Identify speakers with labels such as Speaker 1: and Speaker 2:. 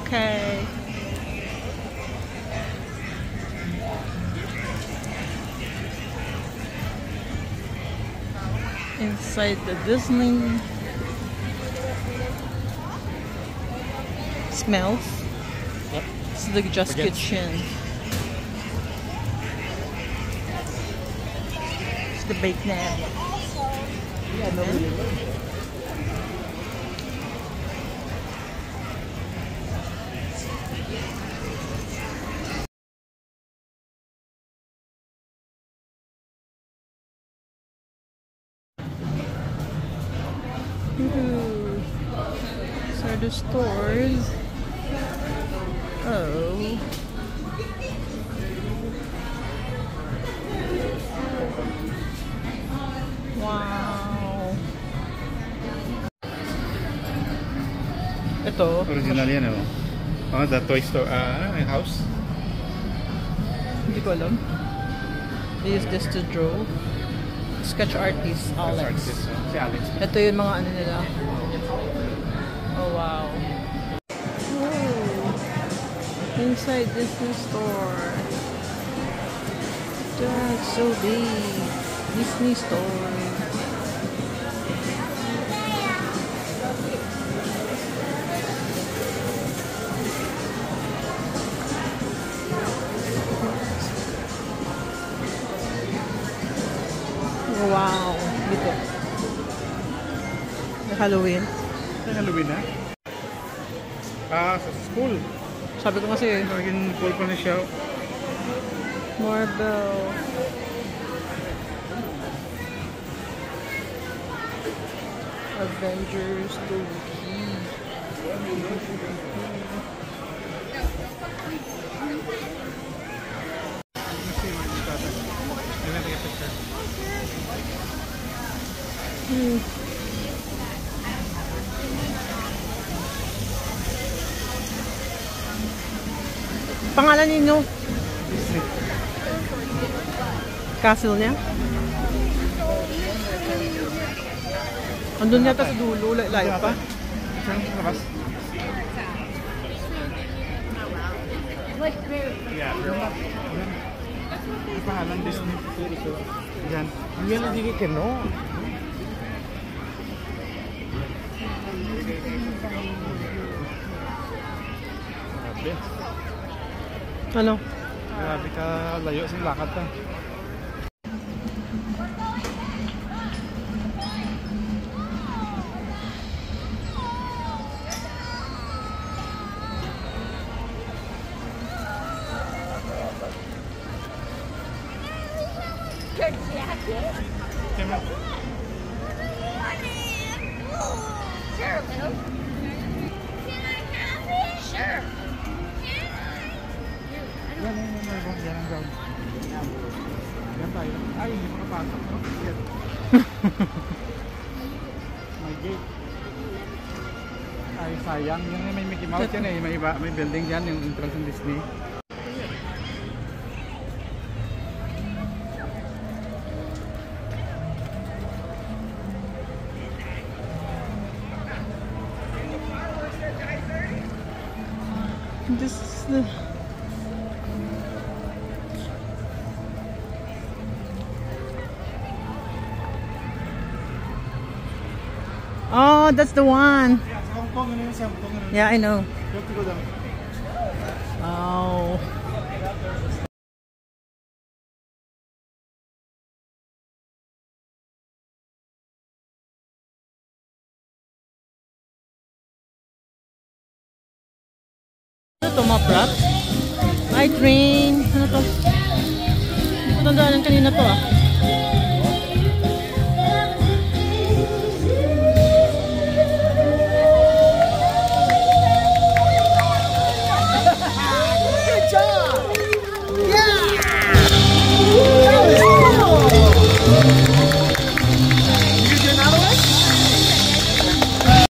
Speaker 1: Okay. Inside the Disney. Smells.
Speaker 2: Yep.
Speaker 1: It's the Just Kitchen. It's the baked nap. Yeah, no. These are the stores. Oh. Wow. Ito.
Speaker 2: Original yan, oh. Oh, the toy store, house.
Speaker 1: Hindi ko alam. They use this to draw. Sketch artist, Alex.
Speaker 2: Si Alex.
Speaker 1: Ito yung mga ano nila. Oh, wow. Oh. Inside Disney store. That's so big. Disney store. Wow. Dito. Halloween.
Speaker 2: Halloween na? Sa school.
Speaker 1: Sabi ko kasi,
Speaker 2: Naging cool pa na siya.
Speaker 1: Marble. Avengers 2 Pangalan ninyo? Castle niya? Andun yata sa dulo, layo pa.
Speaker 2: Saan labas? Yeah, yung pangalan Disney. Yan. Yan ang digi keno. Grabe.
Speaker 1: Ano?
Speaker 2: Grabe ka layo sa lakad ka.
Speaker 3: Sure, Bill. Can I have it? Sure.
Speaker 2: Yan ang ground. Yan tayo. Ay, hindi makapasok. May gate. Ay, sayang. Yan may Mickey Mouse yan eh. May building yan, yung entrance ng Disney.
Speaker 1: This is the... Oh, that's the one.
Speaker 2: Yeah, sa Hong Kong, ano yun sa Hong Kong.
Speaker 1: Yeah, I know.
Speaker 2: You have to go down.
Speaker 1: Oh. Ano to, mga props? Ay, train. Ano to? Hindi ko tandaan kanina to ah.